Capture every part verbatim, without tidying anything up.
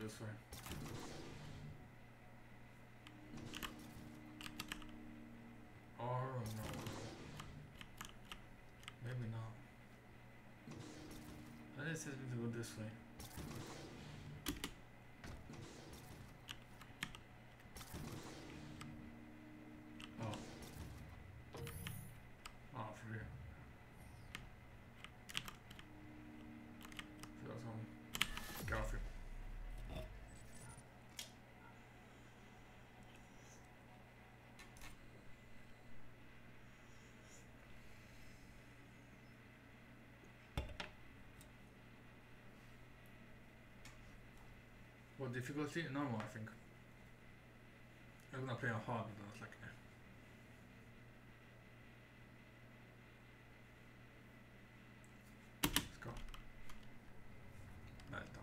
this way. Or no. Maybe not. And it says me to go this way. Oh. Oh, for real. So that's on. Get off here. What difficulty? Normal, I think. I'm gonna play on hard, but not like eh. Let's go. Nice down.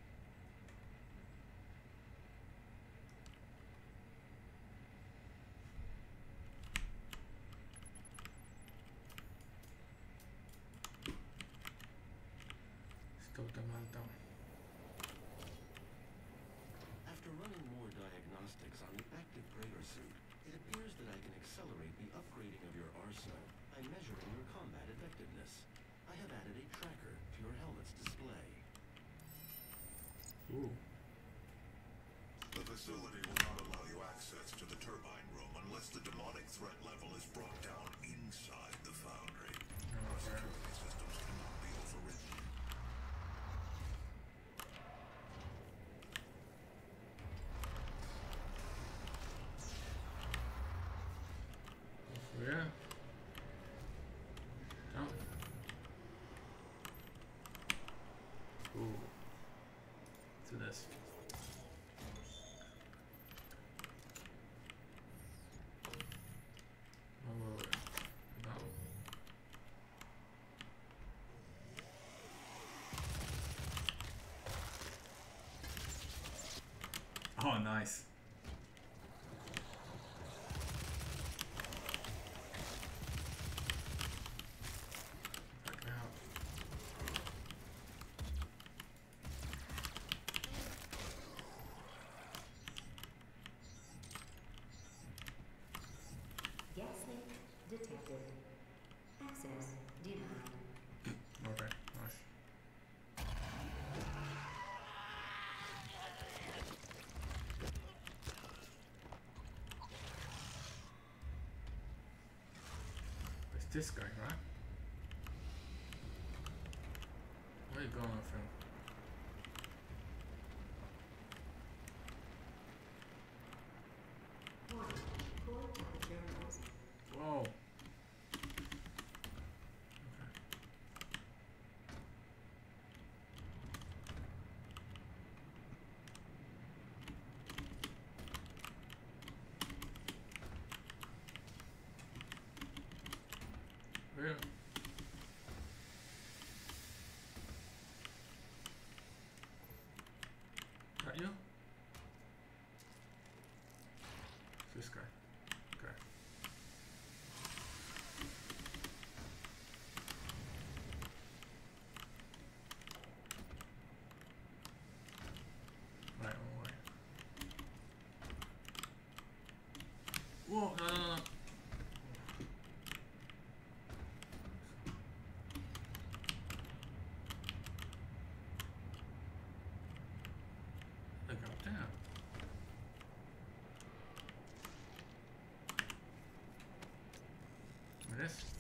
Stop the meltdown. After running more diagnostics on the active Praetor suit, it appears that I can accelerate the upgrading of your arsenal by measuring your combat effectiveness. I have added a tracker to your helmet's display. Ooh. The facility will not allow you access to the turbine room unless the demonic threat level is brought down inside the foundry. Our security systems cannot be overridden. Yeah. Jump. Ooh. To this. Oh, wait, wait. Down. Oh, nice. Gas leak detected. Access denied. Okay, nice. It's this guy, right? Where are you going with him? Warning. Core temperature rising. Whoa. Where? That you? It's this guy. Okay. Right, one way. Whoa, no, no, no. Look up there. This.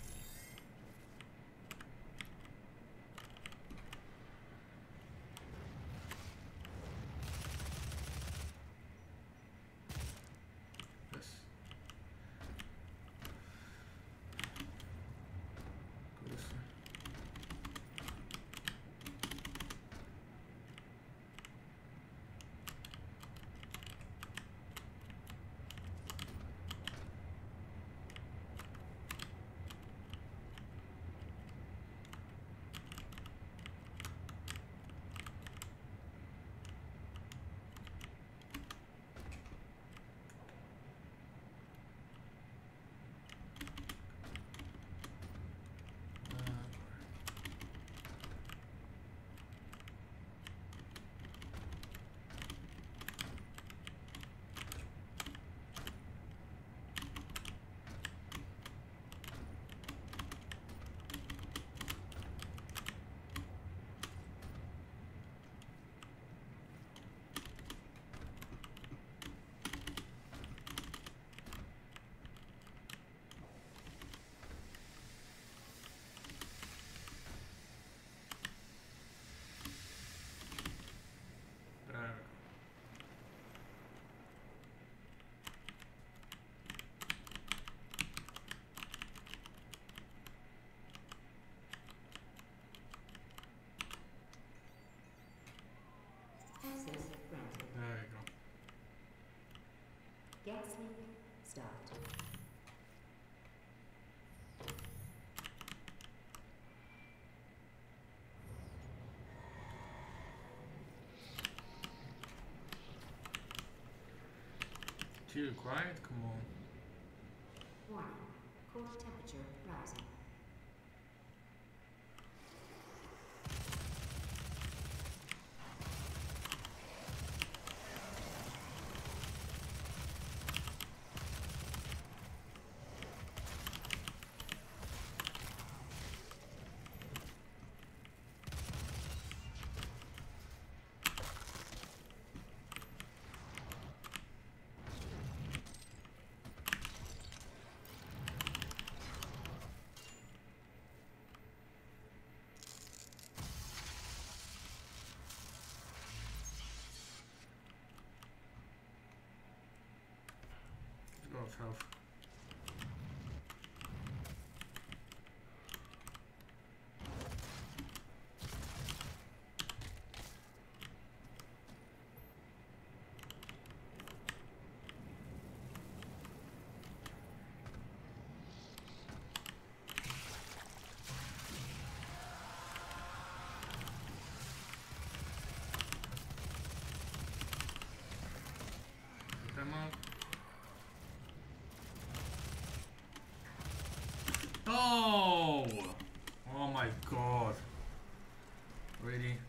This. Gas link start. Too quiet, come on. Warning. Core temperature rising. A lot of health. Get them out. Oh! Oh my god. Really?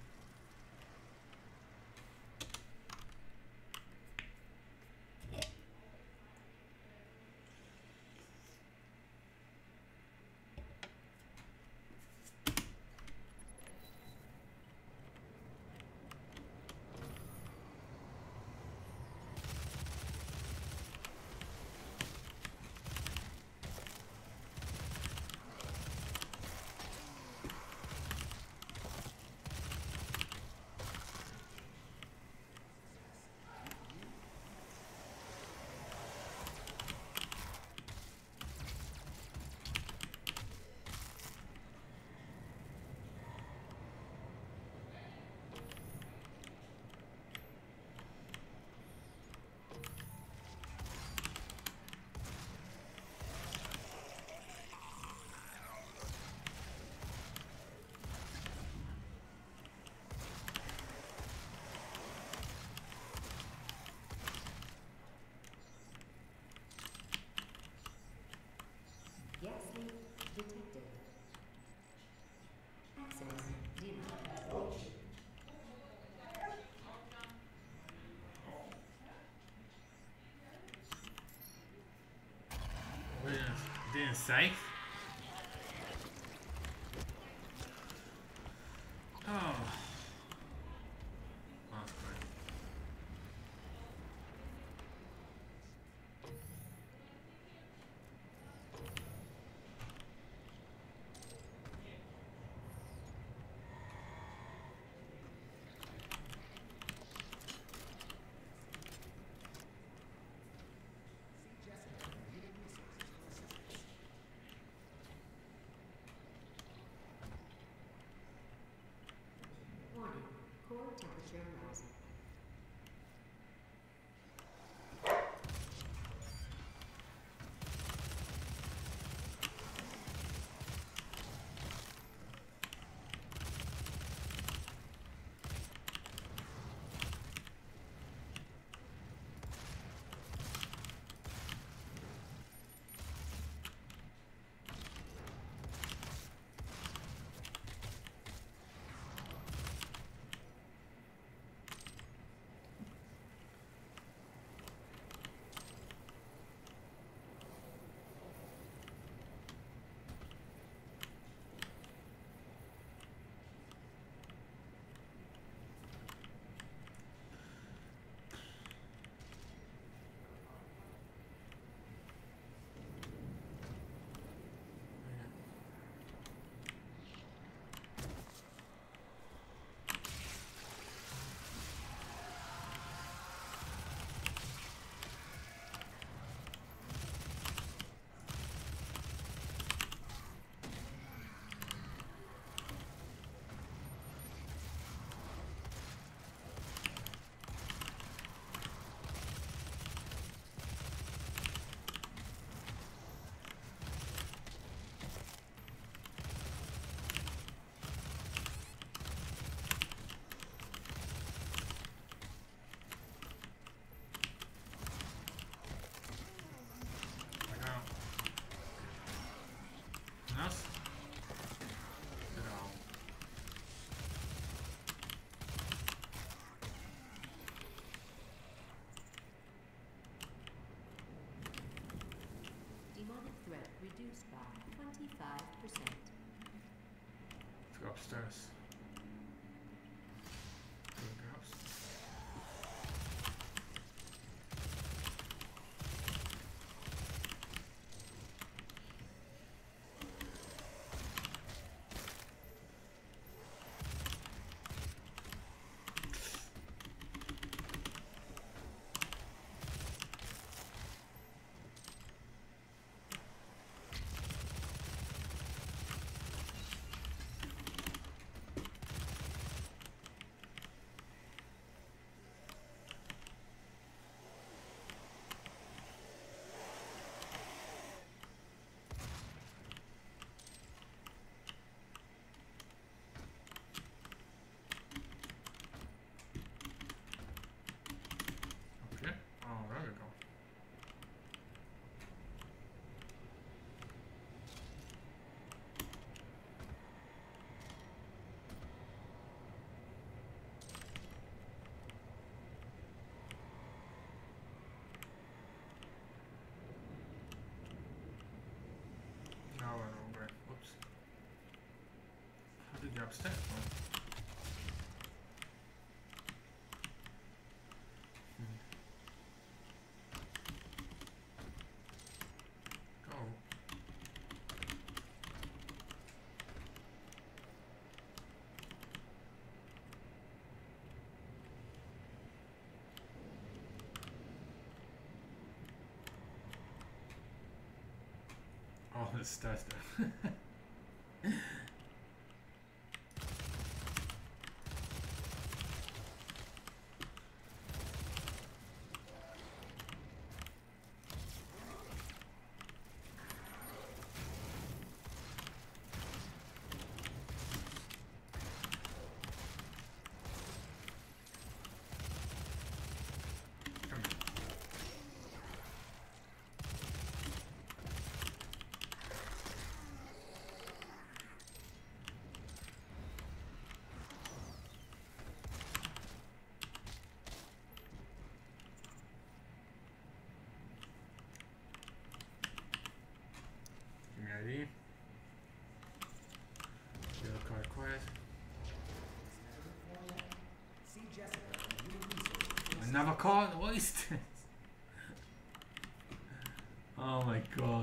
Gas leak detected. Access denied. We didn't, didn't say. Oh. That's great. percent. Let's go upstairs. Good grabs. Okay. Oh, there we go. Now I know where. Oops. How did you get upstairs from? Hmm. Go. Oh, the stairs there. Come here. Give me I D. Yellow card quiet. See Jessica from Human Resources. Another card? What is this? Oh my god.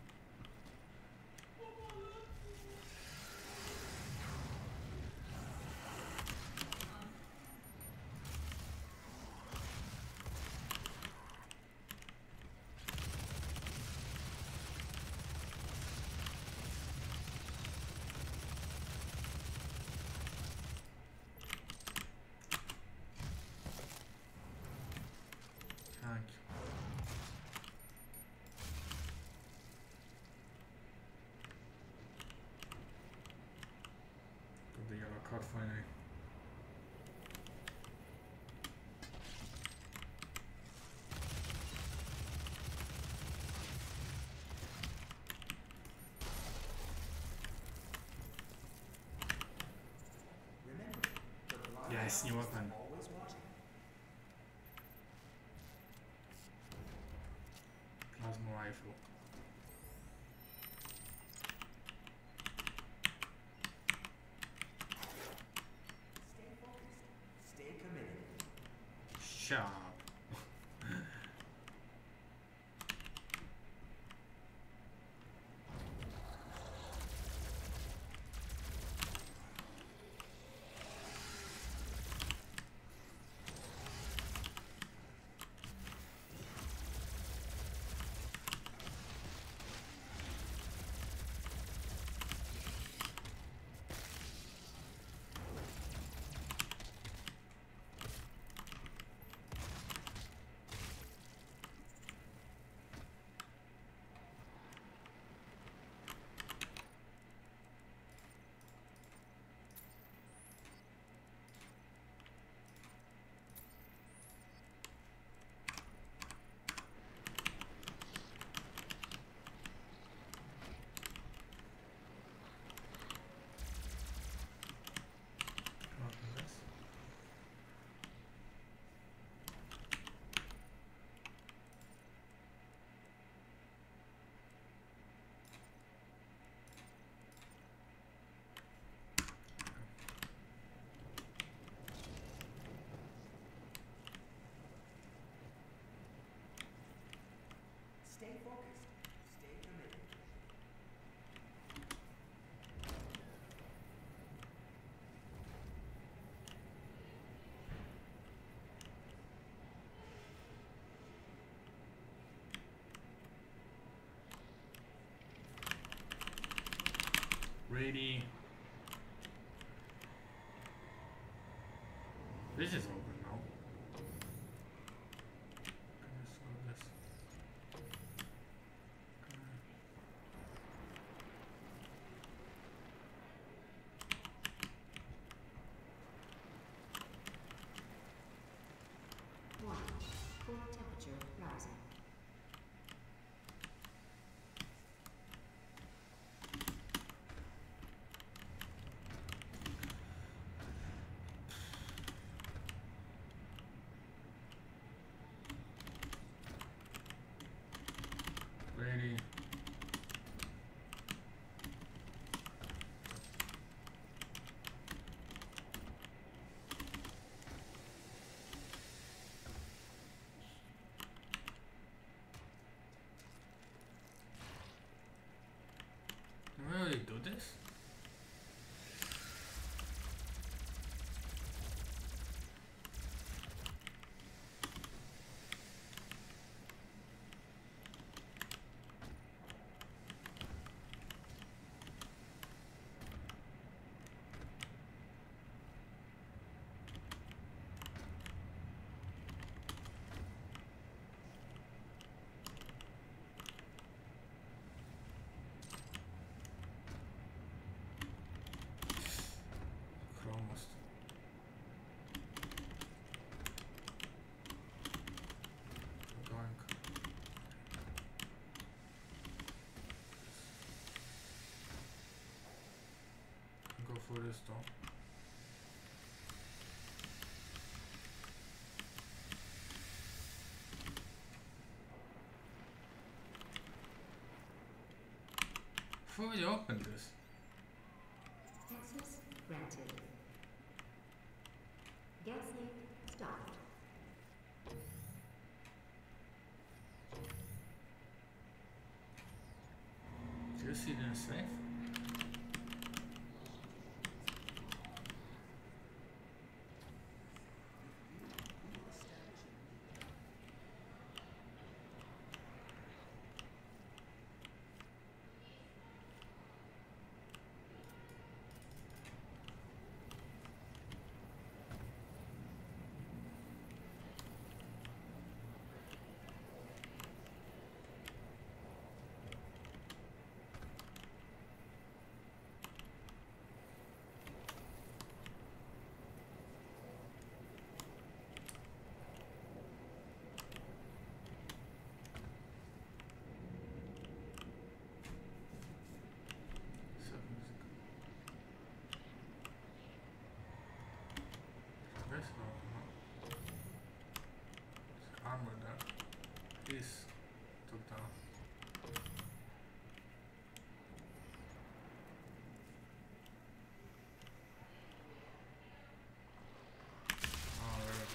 Thank you. Got the yellow card finally. Remember, the blind Yes, new weapon. always watching. Plasma rifle. Stay focused. Stay committed. Sharp. Ready. This is open now. Let's go this. One. Core temperature rising. Ready. Can we really do this? Almost. Going. Go for this though. Before we open this. Access granted. Gas leak stopped. Do you see the safe? This one, no. It's armor there. This took down. Oh, there it is.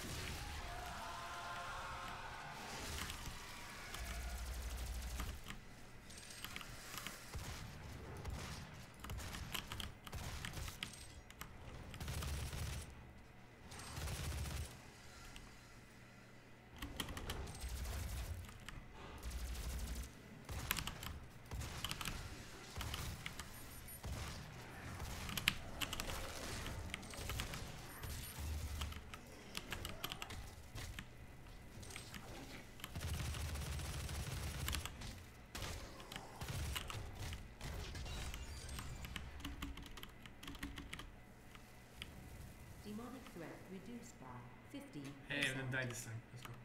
Demonic threat reduced by fifty percent. Hey, I didn't die this time. Let's go.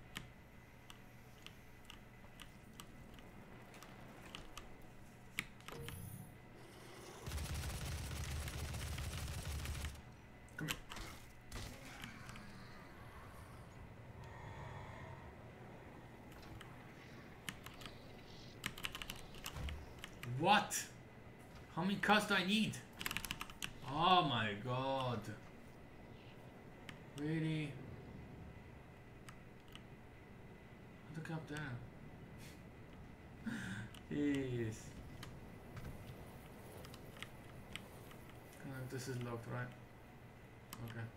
Come here. What? How many cards do I need? Oh my god. Really? Look up there. Jeez. Uh, this is locked, right? Okay.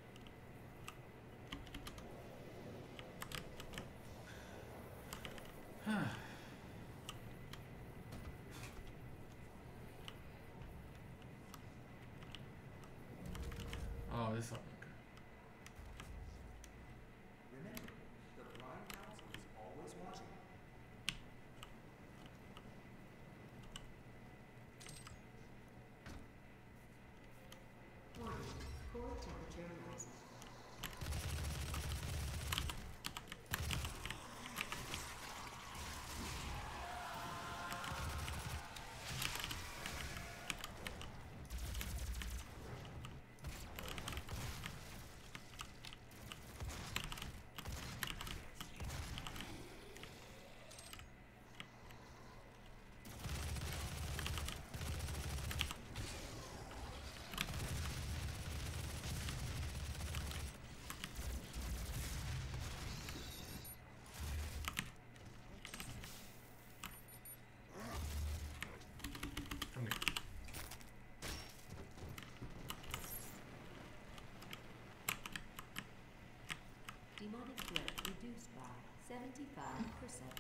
mess up. Okay. Remember, the Blind Council is always watching. Warning, core temperature rising. Come here. Demonic threat reduced by seventy-five percent.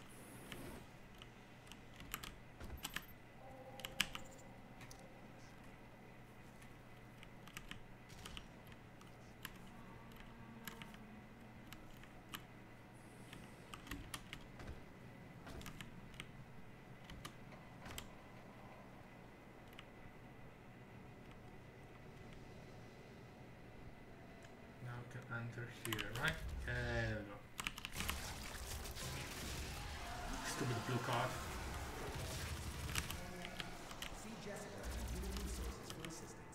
Now we can enter here, right? There we go. Stupid blue card. See Jessica and Human Resources for assistance.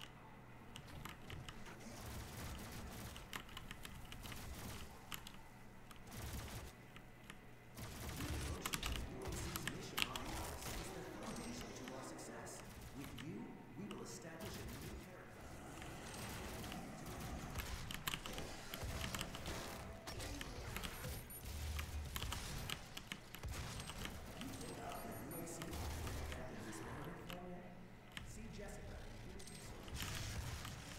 U A C's mission on Mars is the foundation to our success. With you, we will establish a new paradigm. See Jessica and Human Resources.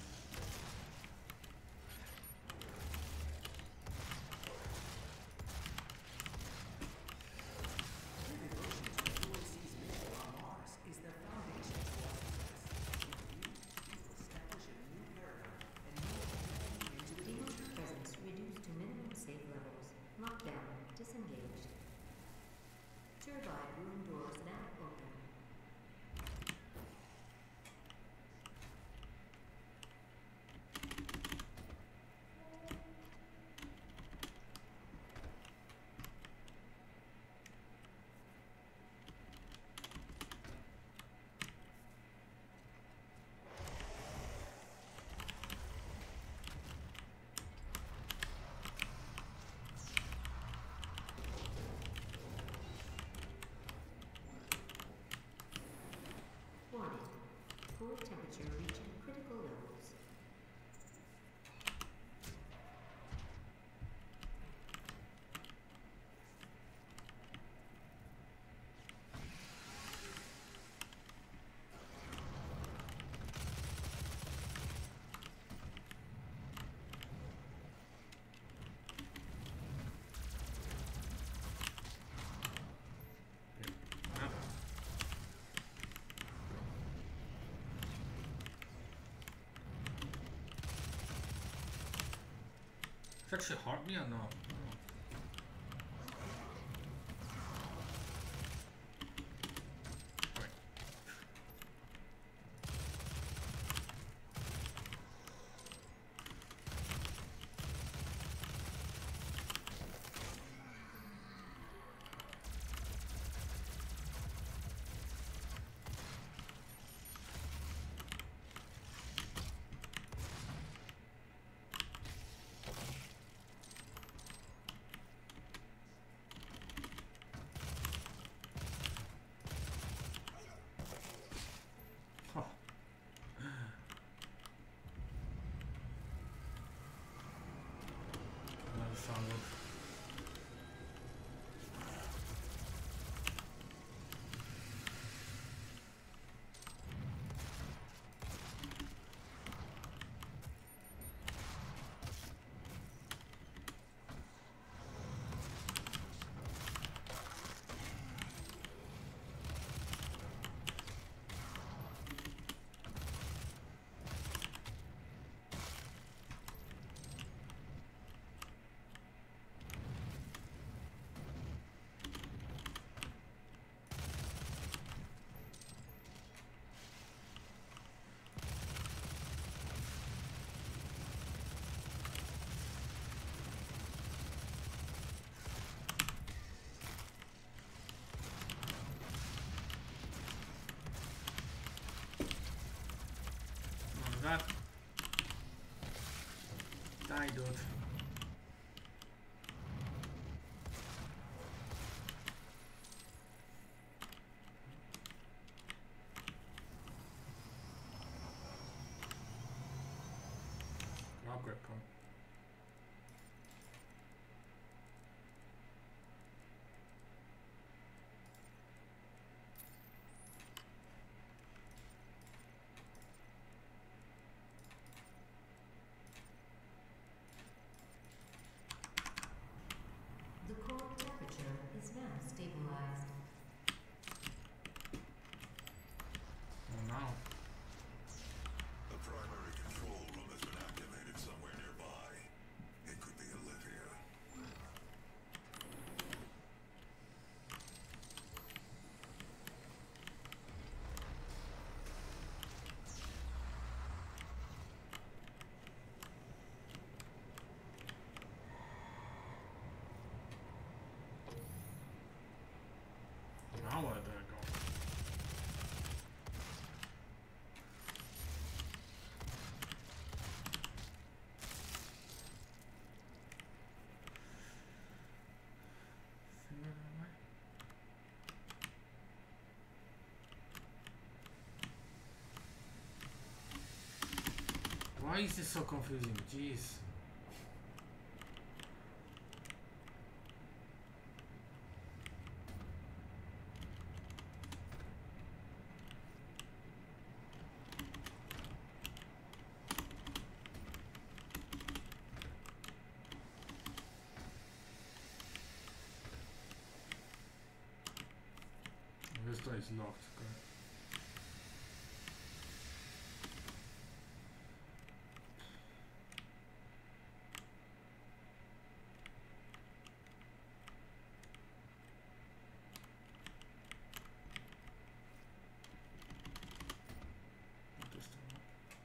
Your devotion to U A C's mission on Mars is the foundation to our success. With you, we will establish a new paradigm and move into the Demonic future. presence reduced to minimum safe levels. Lockdown disengaged. Turbine room doors now open. Warning, core temperature reaching critical levels. Yeah. It's actually hard me or no? Alright. Oh. Another sound loop. dude. Upgrade point. The core temperature is now stabilized. Oh no. The primary control room has been activated somewhere nearby. It could be Olivia. Now where do I go? See where am I? Why is this so confusing? Jeez. This door is locked. Okay. This door.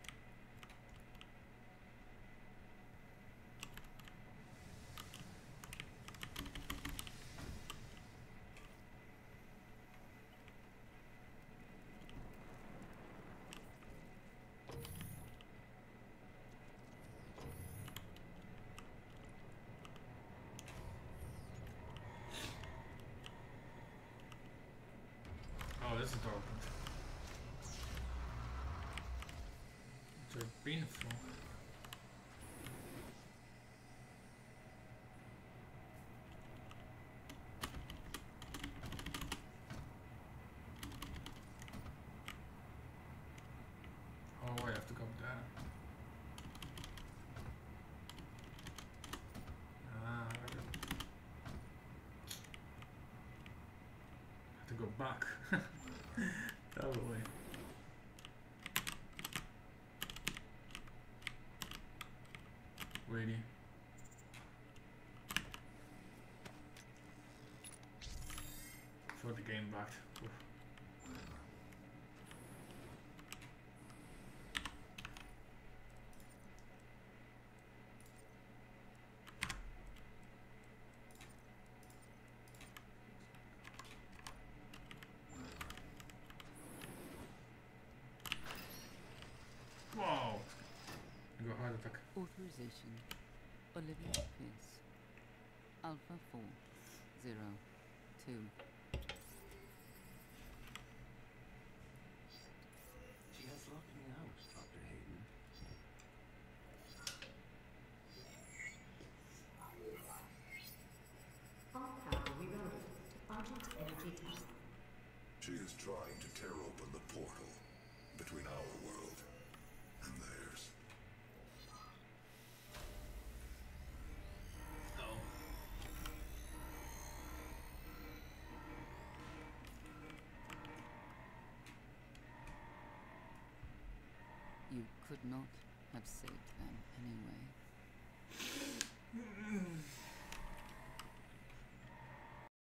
Oh, this is door open. It's a bean floor. Oh, I have to go there. Ah, okay. Have to go back. That way. Really? For the game back. Oof. Whoa! Go hard attack. Authorization. Olivia Pierce. Alpha four zero two. She has locked me out, Doctor Hayden. All power rerouted to Argent Energy Tower. She is trying to tear open the portal between our world and theirs. Oh. You could not have saved them anyway.